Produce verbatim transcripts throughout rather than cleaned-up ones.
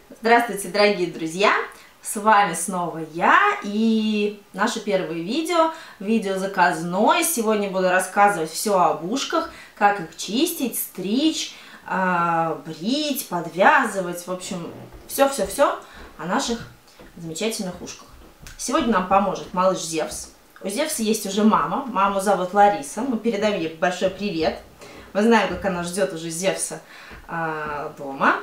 Здравствуйте, дорогие друзья! С вами снова я и наше первое видео, видео заказное. Сегодня буду рассказывать все об ушках, как их чистить, стричь, брить, подвязывать, в общем, все-все-все о наших замечательных ушках. Сегодня нам поможет малыш Зевс. У Зевса есть уже мама, маму зовут Лариса, мы передаем ей большой привет. Мы знаем, как она ждет уже Зевса э, дома.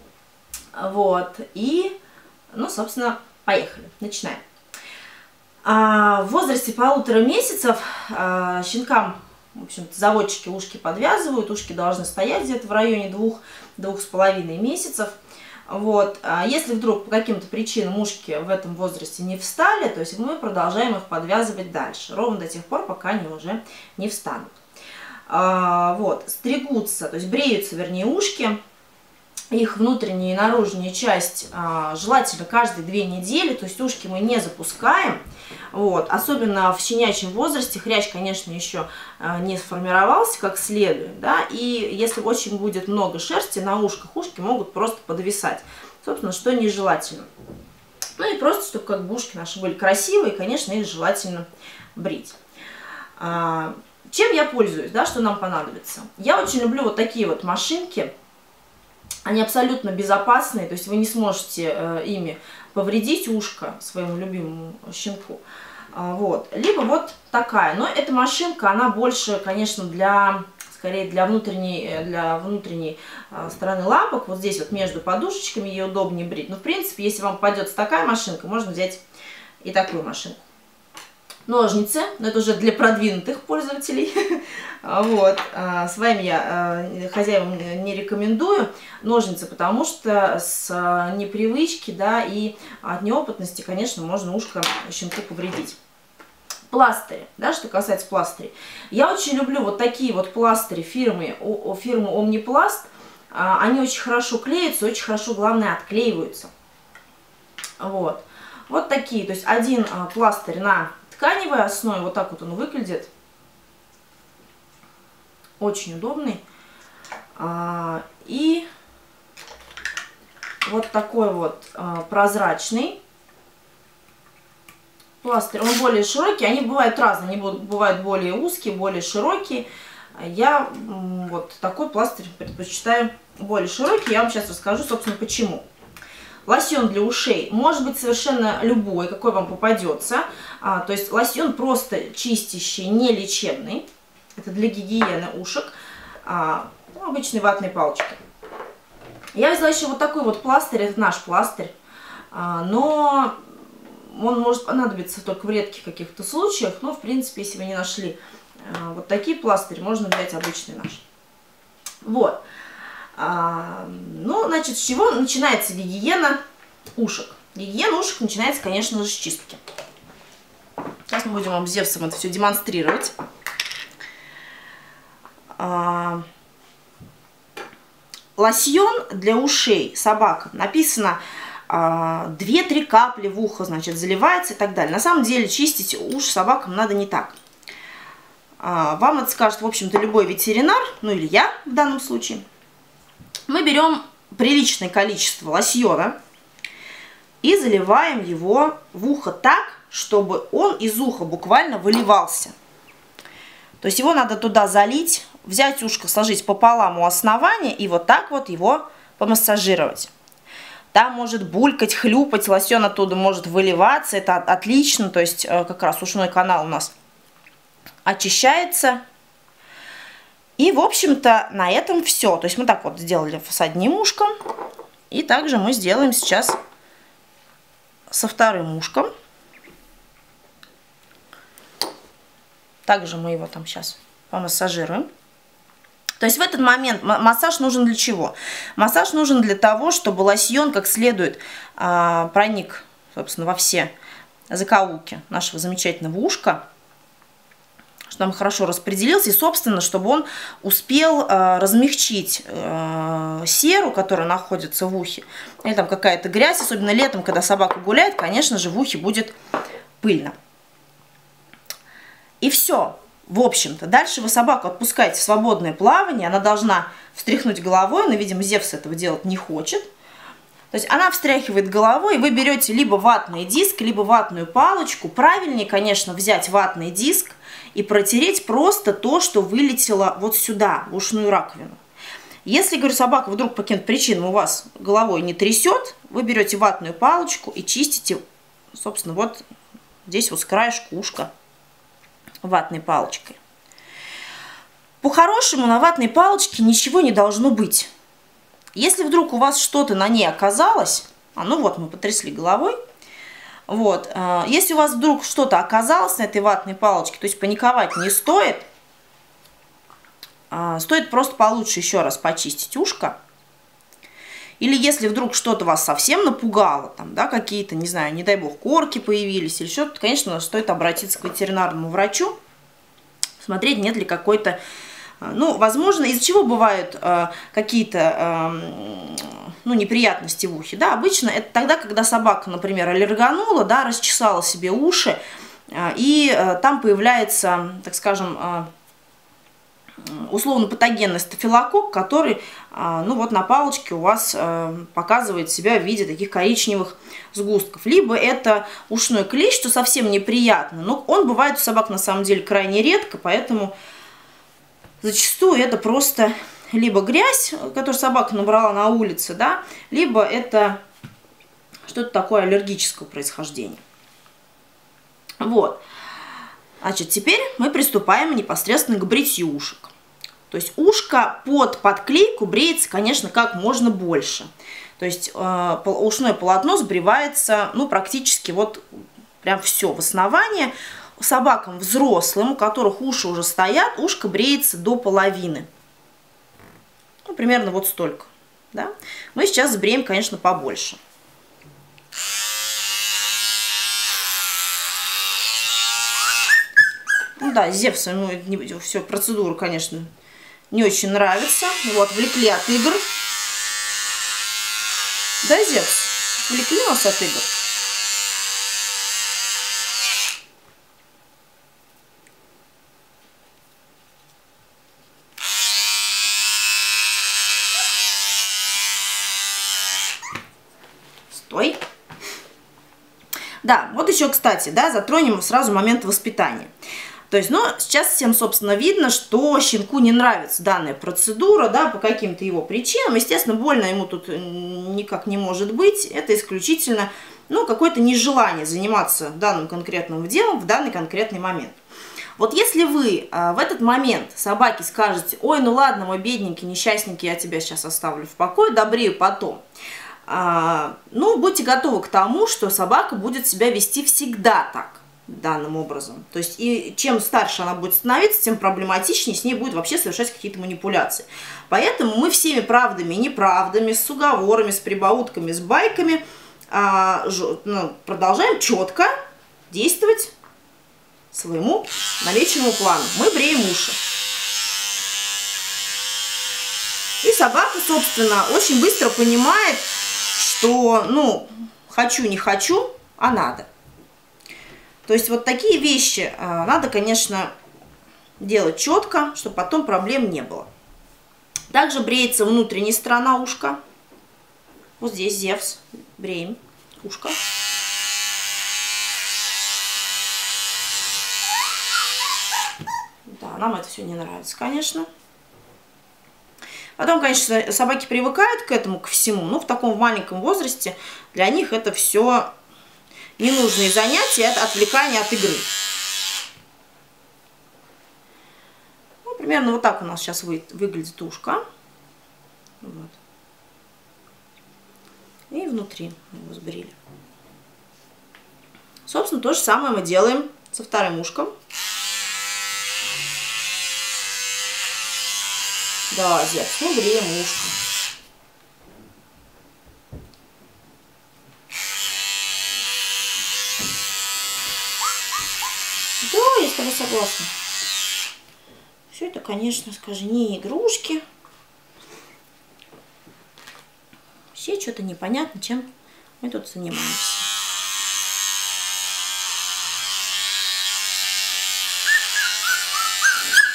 Вот, и, ну, собственно, поехали, начинаем. А, в возрасте полутора месяцев а, щенкам, в общем-то, заводчики ушки подвязывают, ушки должны стоять где-то в районе двух-двух с половиной месяцев. Вот, а если вдруг по каким-то причинам ушки в этом возрасте не встали, то есть мы продолжаем их подвязывать дальше, ровно до тех пор, пока они уже не встанут. А, вот, стригутся, то есть бреются, вернее, ушки. Их внутренняя и наружная часть а, желательно каждые две недели, то есть ушки мы не запускаем. Вот. Особенно в щенячьем возрасте хрящ, конечно, еще а, не сформировался как следует. Да? И если очень будет много шерсти на ушках, ушки могут просто подвисать. Собственно, что нежелательно. Ну и просто, чтобы как бы ушки наши были красивые, конечно, их желательно брить. А, чем я пользуюсь, да, что нам понадобится? Я очень люблю вот такие вот машинки. Они абсолютно безопасные, то есть вы не сможете э, ими повредить ушко своему любимому щенку. А, вот. Либо вот такая. Но эта машинка, она больше, конечно, для, скорее для внутренней, для внутренней э, стороны лапок. Вот здесь вот между подушечками ее удобнее брить. Но в принципе, если вам попадется такая машинка, можно взять и такую машинку. Ножницы, но это уже для продвинутых пользователей. Вот. С вами я хозяевам не рекомендую ножницы, потому что с непривычки, да, и от неопытности, конечно, можно ушко щенку повредить. Пластыри, да, что касается пластырей. Я очень люблю вот такие вот пластыри фирмы, фирмы Omniplast. Они очень хорошо клеятся, очень хорошо, главное, отклеиваются. Вот. Вот такие, то есть один пластырь на тканевой основе, вот так вот он выглядит. Очень удобный. А, и вот такой вот а, прозрачный пластырь. Он более широкий. Они бывают разные. Они бывают более узкие, более широкие. Я вот такой пластырь предпочитаю более широкий. Я вам сейчас расскажу, собственно, почему. Лосьон для ушей может быть совершенно любой, какой вам попадется. А, то есть лосьон просто чистящий, не лечебный. Это для гигиены ушек. А, ну, обычные ватные палочки. Я взяла еще вот такой вот пластырь. Это наш пластырь. А, но он может понадобиться только в редких каких-то случаях. Но, в принципе, если вы не нашли а, вот такие пластыри, можно взять обычный наш. Вот. А, ну, значит, с чего начинается гигиена ушек? Гигиена ушек начинается, конечно же, с чистки. Сейчас мы будем вам с Зевсом это все демонстрировать. А, лосьон для ушей собакам написано а, две-три капли в ухо, значит, заливается и так далее. На самом деле чистить уши собакам надо не так. А, вам это скажет, в общем-то, любой ветеринар, ну или я в данном случае. Мы берем приличное количество лосьона и заливаем его в ухо так, чтобы он из уха буквально выливался. То есть его надо туда залить, взять ушко, сложить пополам у основания и вот так вот его помассажировать. Там может булькать, хлюпать, лосьон оттуда может выливаться, это отлично, то есть как раз ушной канал у нас очищается. И, в общем-то, на этом все. То есть мы так вот сделали с одним ушком. И также мы сделаем сейчас со вторым ушком. Также мы его там сейчас помассажируем. То есть в этот момент массаж нужен для чего? Массаж нужен для того, чтобы лосьон как следует а, проник, собственно, во все закоулки нашего замечательного ушка. Чтобы он хорошо распределился и, собственно, чтобы он успел э, размягчить э, серу, которая находится в ухе. Или там какая-то грязь, особенно летом, когда собака гуляет, конечно же, в ухе будет пыльно. И все. В общем-то, дальше вы собаку отпускаете в свободное плавание, она должна встряхнуть головой, но, видимо, Зевс этого делать не хочет. То есть она встряхивает головой, вы берете либо ватный диск, либо ватную палочку. Правильнее, конечно, взять ватный диск и протереть просто то, что вылетело вот сюда, в ушную раковину. Если, говорю, собака вдруг по каким-то причинам у вас головой не трясет, вы берете ватную палочку и чистите, собственно, вот здесь вот с краешку ушка ватной палочкой. По-хорошему на ватной палочке ничего не должно быть. Если вдруг у вас что-то на ней оказалось, а ну вот мы потрясли головой, вот, э, если у вас вдруг что-то оказалось на этой ватной палочке, то есть паниковать не стоит, э, стоит просто получше еще раз почистить ушко. Или если вдруг что-то вас совсем напугало, там, да, какие-то, не знаю, не дай бог, корки появились или что-то, конечно, стоит обратиться к ветеринарному врачу, смотреть, нет ли какой-то... Ну, возможно, из-за чего бывают э, какие-то э, ну, неприятности в ухе. Да, обычно это тогда, когда собака, например, аллерганула, да, расчесала себе уши, э, и э, там появляется, так скажем, э, условно-патогенный стафилококк, который э, ну, вот на палочке у вас э, показывает себя в виде таких коричневых сгустков. Либо это ушной клещ, что совсем неприятно, но он бывает у собак на самом деле крайне редко, поэтому... Зачастую это просто либо грязь, которую собака набрала на улице, да, либо это что-то такое аллергического происхождения. Вот. Значит, теперь мы приступаем непосредственно к бритью ушек. То есть ушко под подклейку бреется, конечно, как можно больше. То есть э, ушное полотно сбривается, ну, практически вот прям все в основании. Собакам взрослым, у которых уши уже стоят, ушко бреется до половины. Ну, примерно вот столько. Да? Мы сейчас сбреем, конечно, побольше. Ну да, Зевсу ему все, процедура, конечно, не очень нравится. Его отвлекли от игр. Да, Зевс? Отвлекли нас от игр. Стой. Да, вот еще, кстати, да, затронем сразу момент воспитания. То есть, ну, сейчас всем, собственно, видно, что щенку не нравится данная процедура, да, по каким-то его причинам. Естественно, больно ему тут никак не может быть. Это исключительно, ну, какое-то нежелание заниматься данным конкретным делом в данный конкретный момент. Вот если вы а, в этот момент собаке скажете: ой, ну ладно, мой бедненький, несчастненький, я тебя сейчас оставлю в покое, добрею потом. А, ну, будьте готовы к тому, что собака будет себя вести всегда так, данным образом. То есть, и чем старше она будет становиться, тем проблематичнее с ней будет вообще совершать какие-то манипуляции. Поэтому мы всеми правдами и неправдами, с уговорами, с прибаутками, с байками а, ж, ну, продолжаем четко действовать своему намеченному плану. Мы бреем уши. И собака, собственно, очень быстро понимает, что, ну, хочу, не хочу, а надо. То есть вот такие вещи а, надо, конечно, делать четко, чтобы потом проблем не было. Также бреется внутренняя сторона ушка. Вот здесь Зевс. Бреем ушко. Да, нам это все не нравится, конечно. Потом, конечно, собаки привыкают к этому, ко всему, но в таком маленьком возрасте для них это все ненужные занятия, это отвлекание от игры. Ну, примерно вот так у нас сейчас вы, выглядит ушко. Вот. И внутри его сбрили. Собственно, то же самое мы делаем со вторым ушком. Да, Зевс, мы бреем ушко. Да, я с тобой согласна. Все это, конечно, скажи, не игрушки. Все что-то непонятно, чем мы тут занимаемся.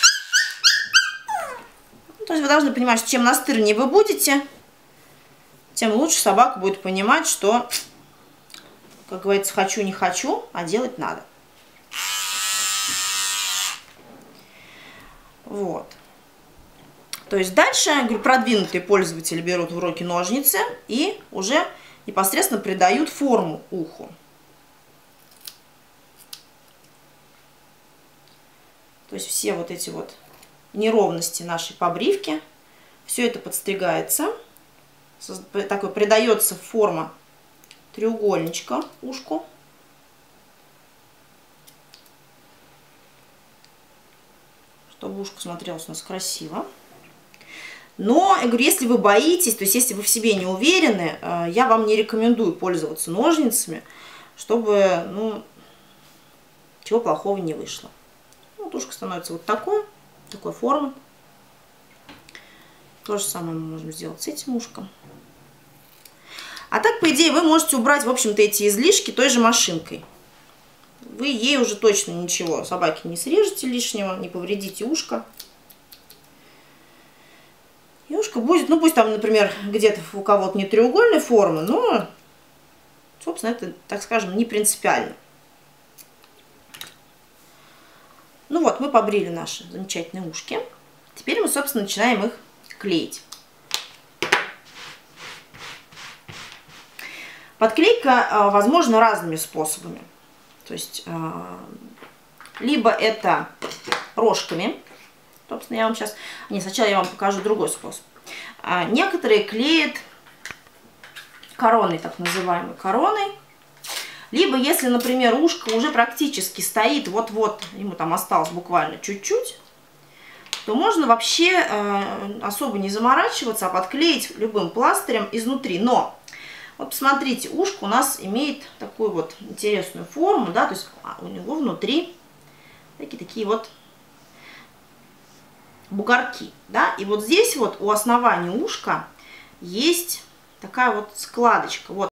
То есть вы должны понимать, что чем настырнее вы будете, тем лучше собака будет понимать, что, как говорится, хочу не хочу, а делать надо. Вот. То есть дальше, говорю, продвинутые пользователи берут в руки ножницы и уже непосредственно придают форму уху. То есть все вот эти вот неровности нашей побривки, все это подстригается. Такой придается форма треугольничка ушку. Чтобы ушко смотрелось у нас красиво. Но, я говорю, если вы боитесь, то есть если вы в себе не уверены, я вам не рекомендую пользоваться ножницами, чтобы, ну, чего плохого не вышло. Вот ушко становится вот такое, такой формы. То же самое мы можем сделать с этим ушком. А так, по идее, вы можете убрать, в общем-то, эти излишки той же машинкой. Вы ей уже точно ничего собаке не срежете лишнего, не повредите ушко. И ушко будет, ну пусть там, например, где-то у кого-то не треугольной формы, но, собственно, это, так скажем, не принципиально. Ну вот, мы побрили наши замечательные ушки. Теперь мы, собственно, начинаем их клеить. Подклейка возможна разными способами. То есть, либо это рожками. Собственно, я вам сейчас... Не, сначала я вам покажу другой способ. Некоторые клеят короной, так называемой короной. Либо, если, например, ушко уже практически стоит, вот-вот, ему там осталось буквально чуть-чуть, то можно вообще э, особо не заморачиваться, а подклеить любым пластырем изнутри. Но, вот посмотрите, ушко у нас имеет такую вот интересную форму, да, то есть у него внутри такие, такие вот бугорки, да, и вот здесь вот у основания ушка есть такая вот складочка, вот.